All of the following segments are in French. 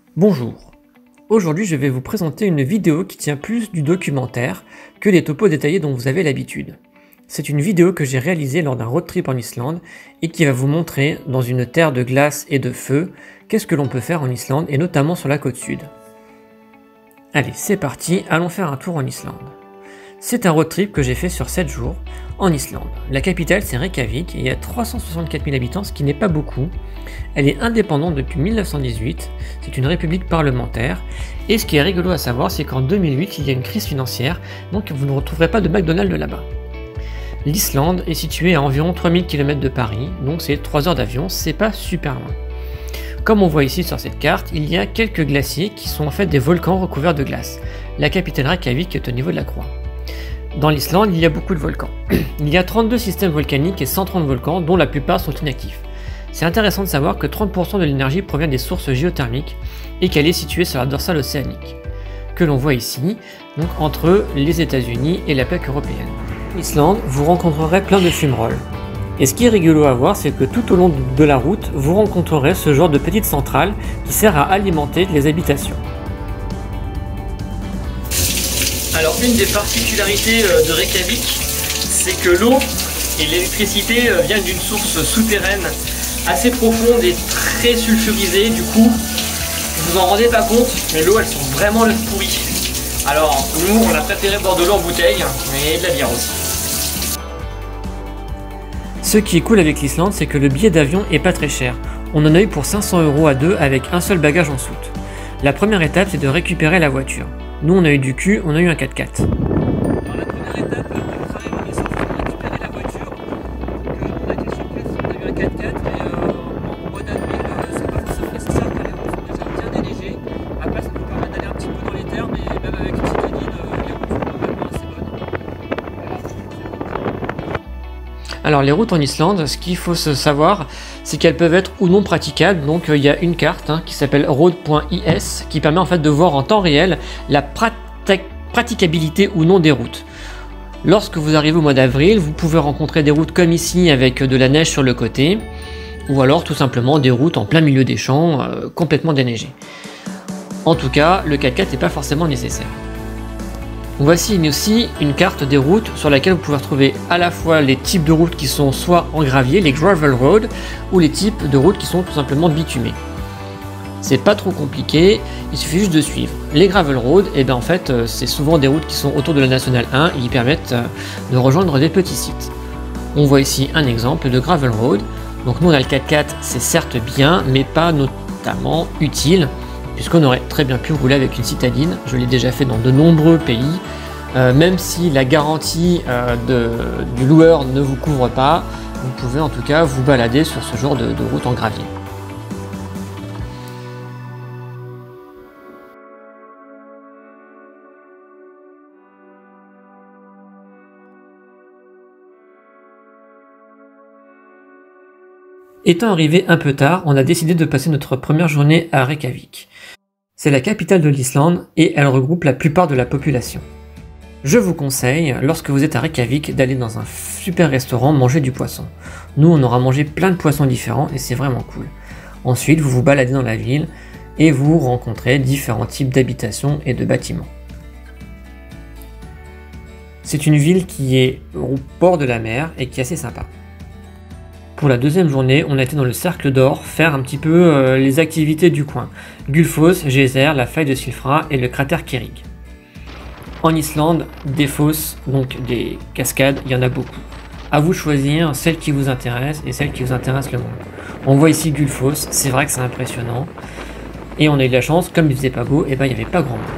Bonjour, aujourd'hui je vais vous présenter une vidéo qui tient plus du documentaire que les topos détaillés dont vous avez l'habitude. C'est une vidéo que j'ai réalisée lors d'un road trip en Islande et qui va vous montrer, dans une terre de glace et de feu, qu'est-ce que l'on peut faire en Islande et notamment sur la côte sud. Allez, c'est parti, allons faire un tour en Islande. C'est un road trip que j'ai fait sur 7 jours en Islande. La capitale c'est Reykjavik et il y a 364 000 habitants, ce qui n'est pas beaucoup. Elle est indépendante depuis 1918, c'est une république parlementaire, et ce qui est rigolo à savoir, c'est qu'en 2008, il y a une crise financière, donc vous ne retrouverez pas de McDonald's là-bas. L'Islande est située à environ 3000 km de Paris, donc c'est 3 heures d'avion, c'est pas super loin. Comme on voit ici sur cette carte, il y a quelques glaciers qui sont en fait des volcans recouverts de glace. La capitale Reykjavik est au niveau de la croix. Dans l'Islande, il y a beaucoup de volcans. Il y a 32 systèmes volcaniques et 130 volcans, dont la plupart sont inactifs. C'est intéressant de savoir que 30% de l'énergie provient des sources géothermiques et qu'elle est située sur la dorsale océanique, que l'on voit ici, donc entre les États-Unis et la plaque européenne. En Islande, vous rencontrerez plein de fumerolles. Et ce qui est rigolo à voir, c'est que tout au long de la route, vous rencontrerez ce genre de petite centrale qui sert à alimenter les habitations. Alors une des particularités de Reykjavik, c'est que l'eau et l'électricité viennent d'une source souterraine assez profonde et très sulfurisée. Du coup, vous en rendez pas compte, mais l'eau elle sent vraiment le pourri. Alors nous on a préféré boire de l'eau en bouteille, mais de la bière aussi. Ce qui est cool avec l'Islande, c'est que le billet d'avion est pas très cher. On en a eu pour 500 € à deux avec un seul bagage en soute. La première étape, c'est de récupérer la voiture. Nous, on a eu du cul, on a eu un 4x4. Dans la première étape, on travaille en essence pour récupérer la voiture. Donc, on a été sur place, on a eu un 4x4, mais en mois d'avril, c'est pas forcément nécessaire car les routes sont déjà bien déneigées. Après, ça nous permet d'aller un petit peu dans les terres, mais même avec une citadine, les routes sont vraiment assez bonnes. Alors, les routes en Islande, ce qu'il faut se savoir, c'est qu'elles peuvent être ou non praticables. Donc il y a une carte qui s'appelle road.is qui permet en fait de voir en temps réel la praticabilité ou non des routes. Lorsque vous arrivez au mois d'avril, vous pouvez rencontrer des routes comme ici avec de la neige sur le côté, ou alors tout simplement des routes en plein milieu des champs complètement déneigées. En tout cas, le 4x4 n'est pas forcément nécessaire. Voici aussi une carte des routes sur laquelle vous pouvez retrouver à la fois les types de routes qui sont soit en gravier, les gravel roads, ou les types de routes qui sont tout simplement bitumées. C'est pas trop compliqué, il suffit juste de suivre. Les gravel roads, en fait, c'est souvent des routes qui sont autour de la nationale 1 et ils permettent de rejoindre des petits sites. On voit ici un exemple de gravel road. Donc nous on a le 4x4, c'est certes bien, mais pas notamment utile, puisqu'on aurait très bien pu rouler avec une citadine. Je l'ai déjà fait dans de nombreux pays. Même si la garantie du loueur ne vous couvre pas, vous pouvez en tout cas vous balader sur ce genre de route en gravier. Étant arrivé un peu tard, on a décidé de passer notre première journée à Reykjavik. C'est la capitale de l'Islande et elle regroupe la plupart de la population. Je vous conseille, lorsque vous êtes à Reykjavik, d'aller dans un super restaurant manger du poisson. Nous, on aura mangé plein de poissons différents et c'est vraiment cool. Ensuite, vous vous baladez dans la ville et vous rencontrez différents types d'habitations et de bâtiments. C'est une ville qui est au bord de la mer et qui est assez sympa. Pour la deuxième journée, on a été dans le Cercle d'Or faire un petit peu les activités du coin. Gullfoss, Geyser, la faille de Silfra et le cratère Kerrig. En Islande, des fosses, donc des cascades, il y en a beaucoup. À vous de choisir celle qui vous intéresse et celle qui vous intéresse le moins. On voit ici Gullfoss, c'est vrai que c'est impressionnant. Et on a eu de la chance, comme il faisait pas beau, il n'y avait pas grand monde.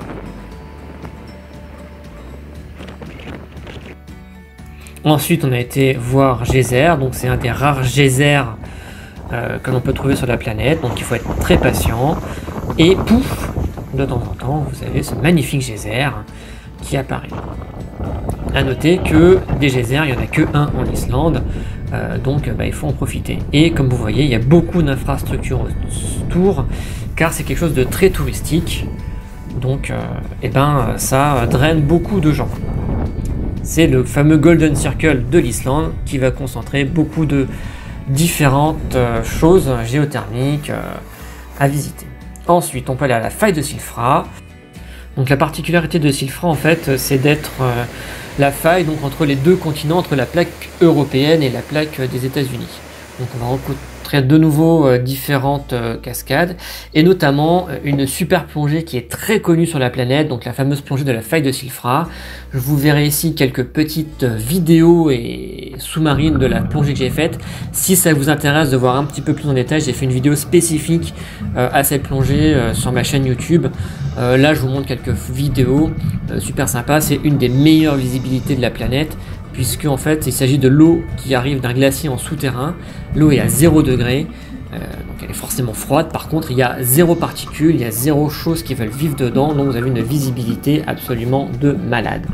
Ensuite, on a été voir Geyser, donc c'est un des rares geysers que l'on peut trouver sur la planète, donc il faut être très patient. Et pouf, de temps en temps, vous avez ce magnifique geyser qui apparaît. A noter que des geysers, il n'y en a que un en Islande, donc il faut en profiter. Et comme vous voyez, il y a beaucoup d'infrastructures autour, car c'est quelque chose de très touristique, donc ça draine beaucoup de gens. C'est le fameux Golden Circle de l'Islande qui va concentrer beaucoup de différentes choses géothermiques à visiter. Ensuite, on peut aller à la faille de Silfra. Donc la particularité de Silfra, en fait, c'est d'être la faille donc, entre les deux continents, entre la plaque européenne et la plaque des États-Unis. Donc on va rencontrer de nouveau différentes cascades, et notamment une super plongée qui est très connue sur la planète, donc la fameuse plongée de la faille de Silfra. Je vous verrai ici quelques petites vidéos et sous-marines de la plongée que j'ai faite. Si ça vous intéresse de voir un petit peu plus en détail, j'ai fait une vidéo spécifique à cette plongée sur ma chaîne YouTube. Là je vous montre quelques vidéos super sympas. C'est une des meilleures visibilités de la planète, puisque en fait il s'agit de l'eau qui arrive d'un glacier en souterrain. L'eau est à 0 degré, donc elle est forcément froide. Par contre il y a 0 particules, il y a 0 choses qui veulent vivre dedans, donc vous avez une visibilité absolument de malade.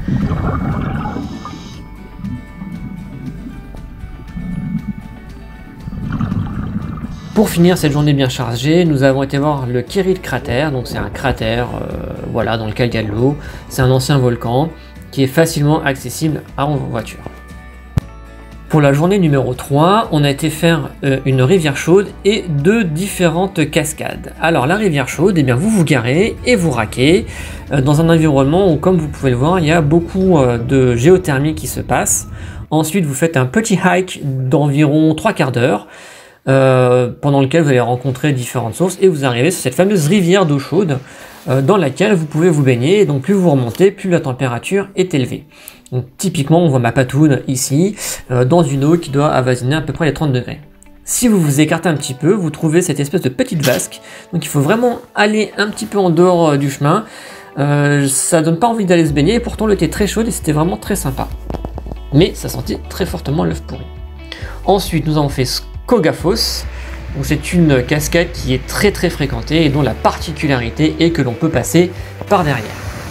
Pour finir cette journée bien chargée, nous avons été voir le Kirill Crater. Donc c'est un cratère voilà, dans lequel il y a de l'eau. C'est un ancien volcan qui est facilement accessible en voiture. Pour la journée numéro 3, on a été faire une rivière chaude et 2 différentes cascades. Alors la rivière chaude, eh bien, vous vous garez et vous raquez dans un environnement où, comme vous pouvez le voir, il y a beaucoup de géothermie qui se passe. Ensuite, vous faites un petit hike d'environ 3/4 d'heure pendant lequel vous allez rencontrer différentes sources et vous arrivez sur cette fameuse rivière d'eau chaude dans laquelle vous pouvez vous baigner. Et donc plus vous remontez, plus la température est élevée. Donc typiquement on voit ma patoune ici dans une eau qui doit avoisiner à peu près les 30 degrés. Si vous vous écartez un petit peu, vous trouvez cette espèce de petite vasque. Donc il faut vraiment aller un petit peu en dehors du chemin. Ça donne pas envie d'aller se baigner, et pourtant l'eau était très chaude et c'était vraiment très sympa. Mais ça sentait très fortement l'œuf pourri. Ensuite nous avons fait Skogafoss. C'est une cascade qui est très fréquentée et dont la particularité est que l'on peut passer par derrière.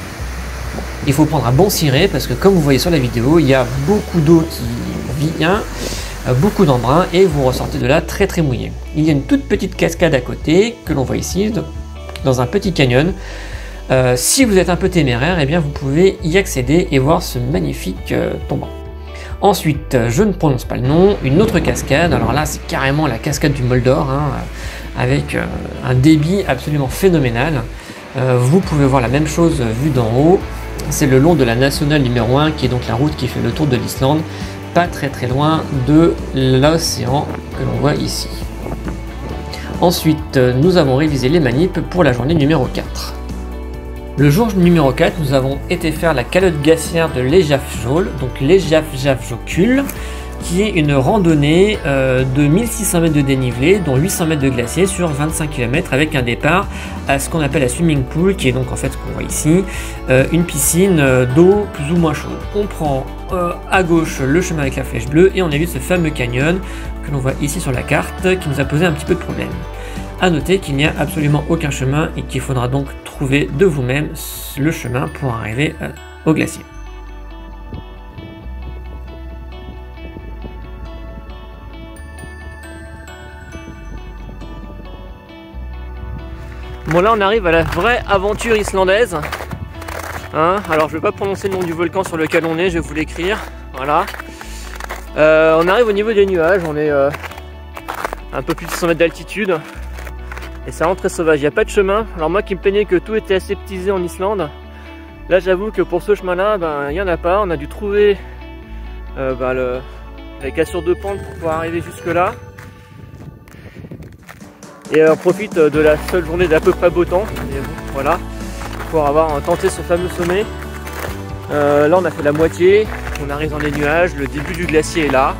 Il faut prendre un bon ciré parce que, comme vous voyez sur la vidéo, il y a beaucoup d'eau qui vient, beaucoup d'embrun, et vous ressortez de là très mouillé. Il y a une toute petite cascade à côté que l'on voit ici dans un petit canyon. Si vous êtes un peu téméraire, eh bien vous pouvez y accéder et voir ce magnifique tombant. Ensuite, je ne prononce pas le nom, une autre cascade. Alors là c'est carrément la cascade du Moldor, hein, avec un débit absolument phénoménal. Vous pouvez voir la même chose vue d'en haut. C'est le long de la nationale numéro 1, qui est donc la route qui fait le tour de l'Islande, pas très loin de l'océan que l'on voit ici. Ensuite, nous avons révisé les manips pour la journée numéro 4. Le jour numéro 4, nous avons été faire la calotte glaciaire de l'Eyjafjallajökull, donc l'Eyjafjallajökull, qui est une randonnée de 1600 mètres de dénivelé, dont 800 mètres de glacier sur 25 km, avec un départ à ce qu'on appelle la swimming pool, qui est donc en fait ce qu'on voit ici, une piscine d'eau plus ou moins chaude. On prend à gauche le chemin avec la flèche bleue et on évite ce fameux canyon que l'on voit ici sur la carte, qui nous a posé un petit peu de problème. A noter qu'il n'y a absolument aucun chemin et qu'il faudra donc trouver de vous-même le chemin pour arriver au glacier. Bon, là on arrive à la vraie aventure islandaise. Hein, alors je ne vais pas prononcer le nom du volcan sur lequel on est, je vais vous l'écrire. Voilà. On arrive au niveau des nuages, on est un peu plus de 100 mètres d'altitude. Et c'est vraiment très sauvage, il n'y a pas de chemin. Alors moi qui me plaignais que tout était aseptisé en Islande, là j'avoue que pour ce chemin-là, il n'y en a pas. On a dû trouver les cassures de pente pour pouvoir arriver jusque là. Et on profite de la seule journée d'à peu près beau temps, voilà, pour avoir tenté ce fameux sommet. Là on a fait la moitié, on arrive dans les nuages, le début du glacier est là.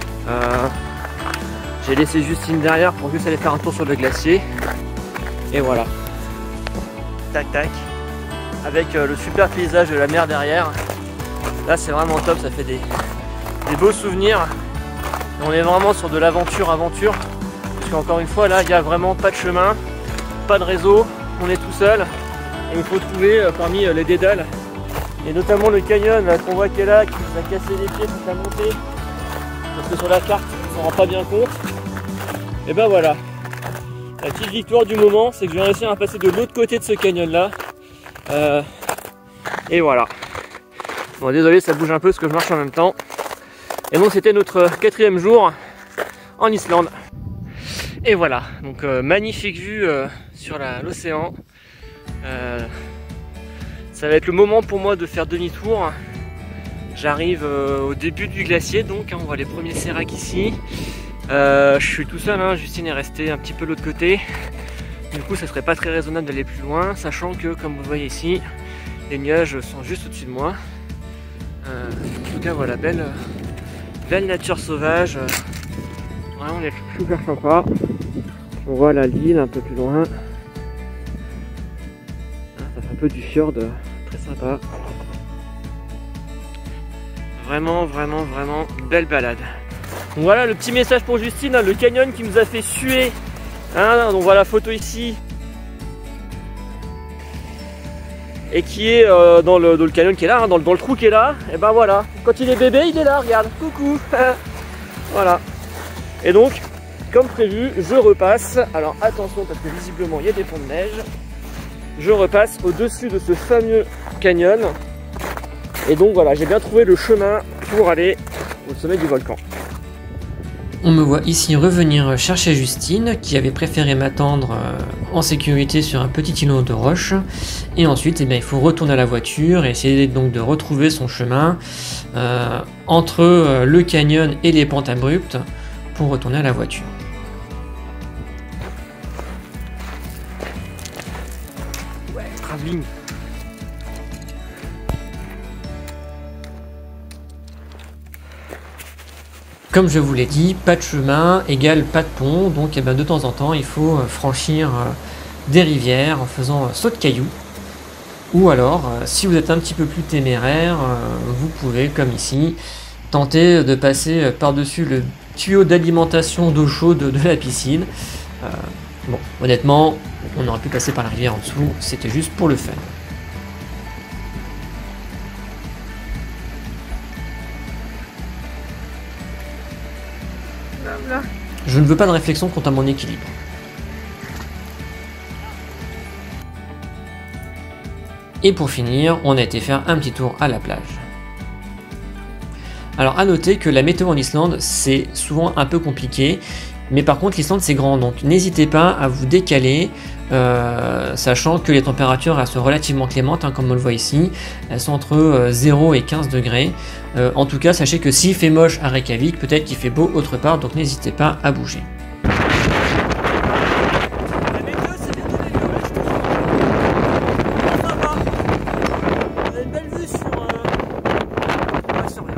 J'ai laissé Justine derrière pour juste aller faire un tour sur le glacier. Et voilà. Tac tac. Avec le super paysage de la mer derrière. Là c'est vraiment top, ça fait des beaux souvenirs. On est vraiment sur de l'aventure. Parce qu'encore une fois là il n'y a vraiment pas de chemin, pas de réseau, on est tout seul. Et il faut trouver parmi les dédales. Et notamment le canyon qu'on voit qui est là, qui nous a cassé les pieds toute la montée. Parce que sur la carte on s'en rend pas bien compte. Et ben voilà, la petite victoire du moment, c'est que je vais réussir à passer de l'autre côté de ce canyon là. Et voilà. Bon désolé, ça bouge un peu parce que je marche en même temps. Et donc c'était notre 4e jour en Islande. Et voilà, donc magnifique vue sur l'océan. Ça va être le moment pour moi de faire demi-tour. J'arrive au début du glacier, donc on voit les premiers séracs ici. Je suis tout seul, hein, Justine est restée un petit peu de l'autre côté. Du coup ça serait pas très raisonnable d'aller plus loin, sachant que comme vous voyez ici, les nuages sont juste au-dessus de moi. En tout cas voilà, belle nature sauvage. Vraiment on est super sympa. On voit la l'île un peu plus loin. Ça fait un peu du fjord, très sympa. Vraiment belle balade. Donc voilà le petit message pour Justine, hein, le canyon qui nous a fait suer. Hein, on voit la photo ici. Et qui est dans le canyon qui est là, hein, dans le trou qui est là. Et ben voilà, quand il est bébé, il est là, regarde, coucou. Voilà. Et donc, comme prévu, je repasse. Alors attention parce que visiblement il y a des ponts de neige. Je repasse au-dessus de ce fameux canyon. Et donc voilà, j'ai bien trouvé le chemin pour aller au sommet du volcan. On me voit ici revenir chercher Justine, qui avait préféré m'attendre en sécurité sur un petit îlot de roche. Et ensuite, eh bien, il faut retourner à la voiture et essayer donc de retrouver son chemin entre le canyon et les pentes abruptes pour retourner à la voiture. Ouais, travelling. Comme je vous l'ai dit, pas de chemin égale pas de pont, donc eh ben, de temps en temps il faut franchir des rivières en faisant saut de cailloux. Ou alors, si vous êtes un petit peu plus téméraire, vous pouvez, comme ici, tenter de passer par-dessus le tuyau d'alimentation d'eau chaude de la piscine. Bon, honnêtement, on aurait pu passer par la rivière en dessous, c'était juste pour le fun. Je ne veux pas de réflexion quant à mon équilibre. Et pour finir, on a été faire un petit tour à la plage. Alors à noter que la météo en Islande, c'est souvent un peu compliqué, mais par contre l'Islande c'est grand, donc n'hésitez pas à vous décaler, sachant que les températures restent relativement clémentes, hein, comme on le voit ici, elles sont entre 0 et 15 degrés. En tout cas, sachez que s'il fait moche à Reykjavik, peut-être qu'il fait beau autre part, donc n'hésitez pas à bouger. La météo c'est bien donné, ouais, je trouve. Ça va. On a une belle vue sur rien.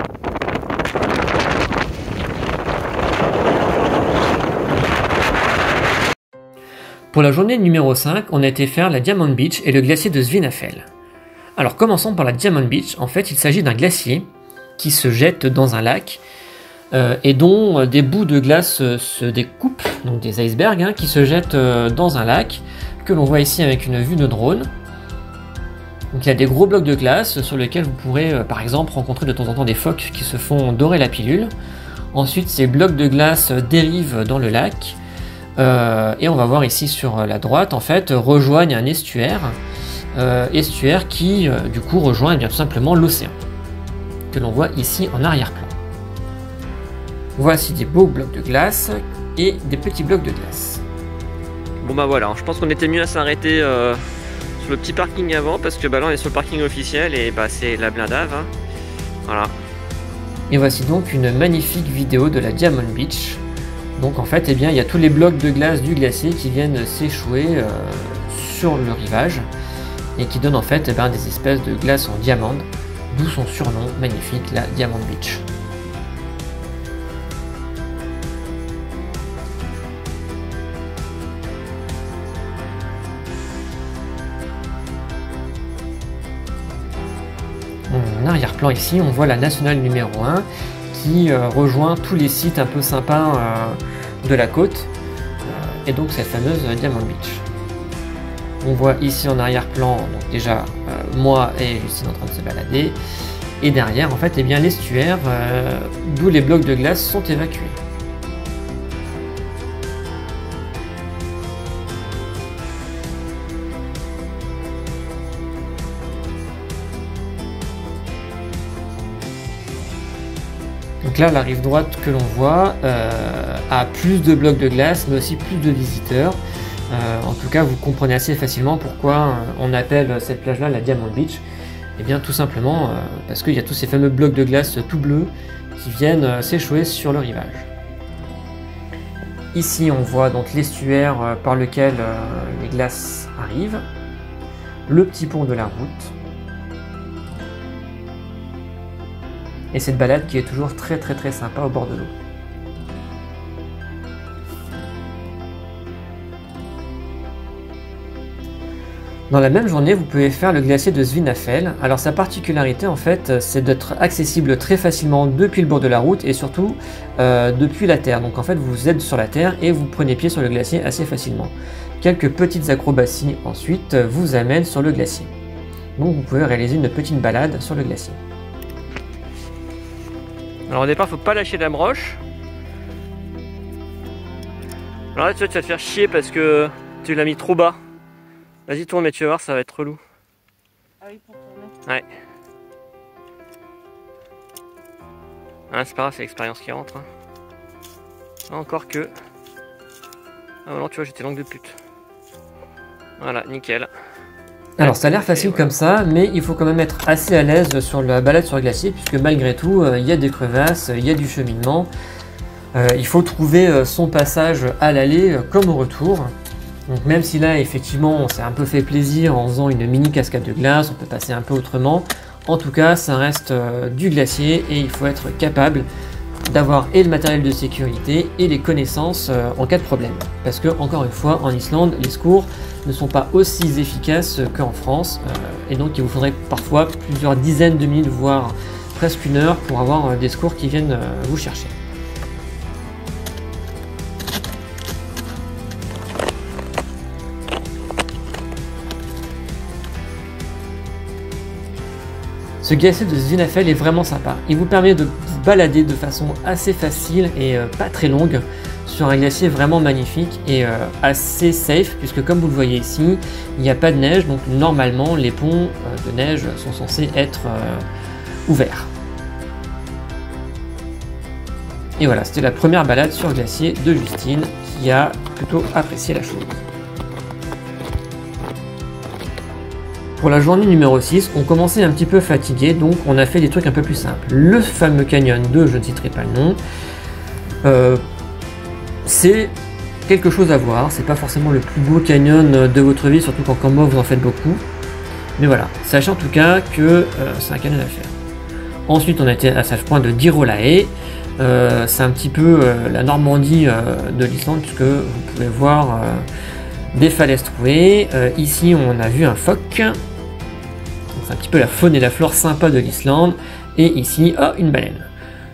Pour la journée numéro 5, on a été faire la Diamond Beach et le glacier de Svinafell. Alors commençons par la Diamond Beach. En fait, il s'agit d'un glacier qui se jette dans un lac et dont des bouts de glace se découpent, donc des icebergs hein, qui se jettent dans un lac que l'on voit ici avec une vue de drone. Donc il y a des gros blocs de glace sur lesquels vous pourrez par exemple rencontrer de temps en temps des phoques qui se font dorer la pilule. Ensuite ces blocs de glace dérivent dans le lac et on va voir ici sur la droite en fait rejoignent un estuaire qui du coup rejoint bien tout simplement l'océan que l'on voit ici en arrière-plan. Voici des beaux blocs de glace et des petits blocs de glace. Bon bah voilà, je pense qu'on était mieux à s'arrêter sur le petit parking avant parce que bah là on est sur le parking officiel et bah c'est la blindave. Hein. Voilà. Et voici donc une magnifique vidéo de la Diamond Beach. Donc en fait, eh bien, il y a tous les blocs de glace du glacier qui viennent s'échouer sur le rivage et qui donnent en fait eh bien, des espèces de glace en diamant. D'où son surnom magnifique, la Diamond Beach. En arrière-plan ici, on voit la nationale numéro 1 qui rejoint tous les sites un peu sympas de la côte et donc cette fameuse Diamond Beach. On voit ici en arrière-plan donc déjà moi et Justine en train de se balader et derrière en fait eh bien l'estuaire d'où les blocs de glace sont évacués. Donc là la rive droite que l'on voit a plus de blocs de glace mais aussi plus de visiteurs. En tout cas, vous comprenez assez facilement pourquoi on appelle cette plage-là la Diamond Beach. Et bien tout simplement parce qu'il y a tous ces fameux blocs de glace tout bleus qui viennent s'échouer sur le rivage. Ici, on voit donc l'estuaire par lequel les glaces arrivent, le petit pont de la route, et cette balade qui est toujours très sympa au bord de l'eau. Dans la même journée, vous pouvez faire le glacier de Svinafell. Alors sa particularité en fait, c'est d'être accessible très facilement depuis le bord de la route et surtout depuis la terre. Donc en fait, vous êtes sur la terre et vous prenez pied sur le glacier assez facilement. Quelques petites acrobaties ensuite vous amènent sur le glacier. Donc vous pouvez réaliser une petite balade sur le glacier. Alors au départ, faut pas lâcher la broche. Alors là, tu vas te faire chier parce que tu l'as mis trop bas. Vas-y, tourne, mais tu vas voir, ça va être relou. Ah oui, pour tourner. Ouais. Ah, c'est pas grave, c'est l'expérience qui rentre. Hein. Encore que... Ah non, tu vois, j'étais langue de pute. Voilà, nickel. Alors ça a l'air facile comme ça, mais il faut quand même être assez à l'aise sur la balade sur le glacier, puisque malgré tout, il y a des crevasses, il y a du cheminement. Il faut trouver son passage à l'aller comme au retour. Donc même si là effectivement on s'est un peu fait plaisir en faisant une mini cascade de glace, on peut passer un peu autrement, en tout cas ça reste du glacier et il faut être capable d'avoir et le matériel de sécurité et les connaissances en cas de problème. Parce que encore une fois en Islande les secours ne sont pas aussi efficaces qu'en France et donc il vous faudrait parfois plusieurs dizaines de minutes voire presque une heure pour avoir des secours qui viennent vous chercher. Ce glacier de Svinafell est vraiment sympa. Il vous permet de vous balader de façon assez facile et pas très longue sur un glacier vraiment magnifique et assez safe puisque comme vous le voyez ici, il n'y a pas de neige donc normalement les ponts de neige sont censés être ouverts. Et voilà, c'était la première balade sur glacier de Justine qui a plutôt apprécié la chose. Pour la journée numéro 6, on commençait un petit peu fatigué, donc on a fait des trucs un peu plus simples. Le fameux canyon de, je ne citerai pas le nom, c'est quelque chose à voir, c'est pas forcément le plus beau canyon de votre vie, surtout quand comme moi vous en faites beaucoup. Mais voilà, sachez en tout cas que c'est un canyon à faire. Ensuite on a été à Sage Point de Dyrhólaey, c'est un petit peu la Normandie de l'Islande, puisque vous pouvez voir des falaises trouées. Ici on a vu un phoque. C'est un petit peu la faune et la flore sympa de l'Islande. Et ici, oh, une baleine.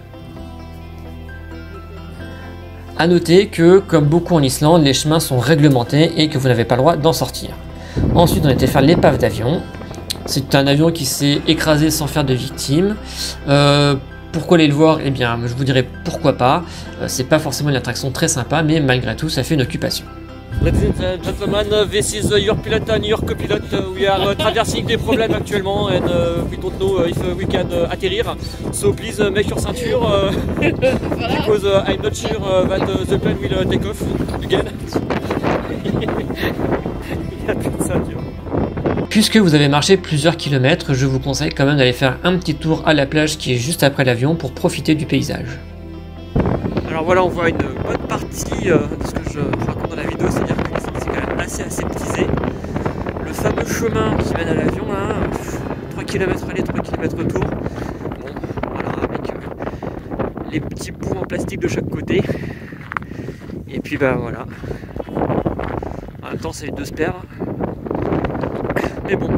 A noter que, comme beaucoup en Islande, les chemins sont réglementés et que vous n'avez pas le droit d'en sortir. Ensuite, on a été faire l'épave d'avion. C'est un avion qui s'est écrasé sans faire de victimes. Pourquoi aller le voir? Eh bien, je vous dirais pourquoi pas. C'est pas forcément une attraction très sympa, mais malgré tout, ça fait une occupation. Ladies and gentlemen, this is your pilot, New York pilot. We are traversing des problèmes actuellement and we don't know if we can atterrir. So please make your ceinture because I'm not sure that the plane will take off again. Il n'y a plus de ceinture. Puisque vous avez marché plusieurs kilomètres, je vous conseille quand même d'aller faire un petit tour à la plage qui est juste après l'avion pour profiter du paysage. Alors voilà, on voit une bonne partie de ce que je raconte dans la vidéo, c'est-à-dire que c'est quand même assez aseptisé. Le fameux chemin qui mène à l'avion, là, 3 km aller, 3 km retour. Bon, voilà, avec les petits bouts en plastique de chaque côté. Et puis bah voilà. En même temps, ça évite de se perdre. Mais bon,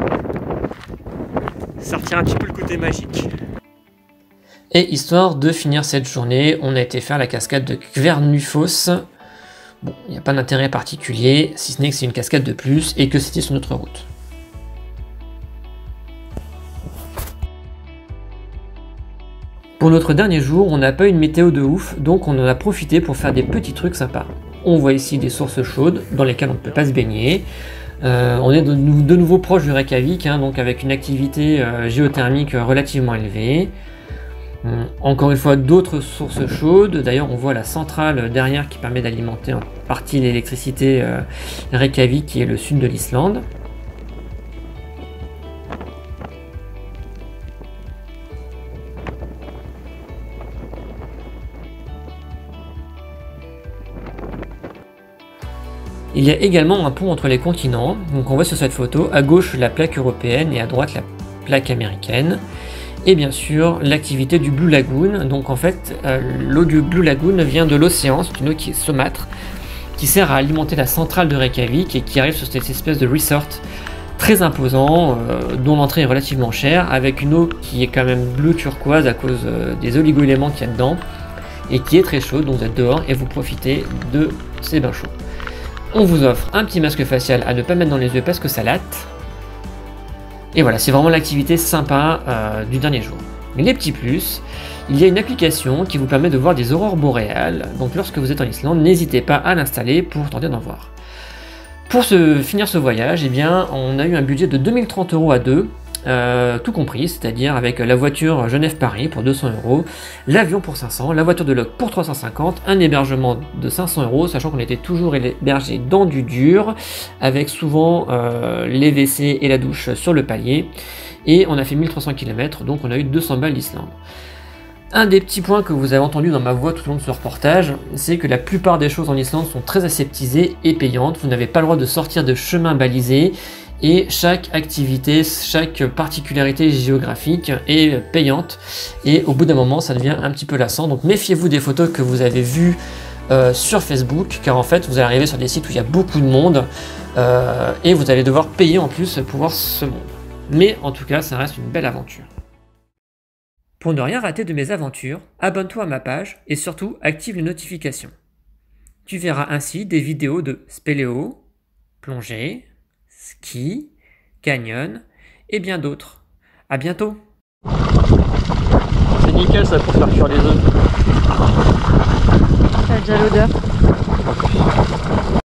ça retient un petit peu le côté magique. Et histoire de finir cette journée, on a été faire la cascade de Kvernufos. Bon, il n'y a pas d'intérêt particulier, si ce n'est que c'est une cascade de plus et que c'était sur notre route. Pour notre dernier jour, on n'a pas une météo de ouf, donc on en a profité pour faire des petits trucs sympas. On voit ici des sources chaudes dans lesquelles on ne peut pas se baigner. On est de nouveau proche du Reykjavik, hein, donc avec une activité géothermique relativement élevée. Encore une fois, d'autres sources chaudes. D'ailleurs, on voit la centrale derrière qui permet d'alimenter en partie l'électricité Reykjavik, qui est le sud de l'Islande. Il y a également un pont entre les continents. Donc on voit sur cette photo, à gauche la plaque européenne et à droite la plaque américaine. Et bien sûr, l'activité du Blue Lagoon. Donc en fait, l'eau du Blue Lagoon vient de l'océan, c'est une eau qui est saumâtre, qui sert à alimenter la centrale de Reykjavik et qui arrive sur cette espèce de resort très imposant, dont l'entrée est relativement chère, avec une eau qui est quand même bleu turquoise à cause des oligo-éléments qu'il y a dedans, et qui est très chaude, donc vous êtes dehors et vous profitez de ces bains chauds. On vous offre un petit masque facial à ne pas mettre dans les yeux parce que ça latte. Et voilà, c'est vraiment l'activité sympa du dernier jour. Les petits plus, il y a une application qui vous permet de voir des aurores boréales. Donc lorsque vous êtes en Islande, n'hésitez pas à l'installer pour tenter d'en voir. Pour finir ce voyage, eh bien, on a eu un budget de 2030 € à deux, tout compris, c'est-à-dire avec la voiture Genève-Paris pour 200 €, l'avion pour 500, la voiture de loc pour 350, un hébergement de 500 €, sachant qu'on était toujours hébergé dans du dur, avec souvent les WC et la douche sur le palier, et on a fait 1300 km, donc on a eu 200 balles d'Islande. Un des petits points que vous avez entendu dans ma voix tout au long de ce reportage, c'est que la plupart des choses en Islande sont très aseptisées et payantes, vous n'avez pas le droit de sortir de chemins balisés, et chaque activité, chaque particularité géographique est payante, et au bout d'un moment ça devient un petit peu lassant, donc méfiez-vous des photos que vous avez vues sur Facebook, car en fait vous allez arriver sur des sites où il y a beaucoup de monde, et vous allez devoir payer en plus pour voir ce monde. Mais en tout cas ça reste une belle aventure. Pour ne rien rater de mes aventures, abonne-toi à ma page et surtout active les notifications. Tu verras ainsi des vidéos de spéléo, plongée, ski, canyon et bien d'autres. A bientôt. C'est nickel ça pour faire cuire les œufs. T'as déjà l'odeur.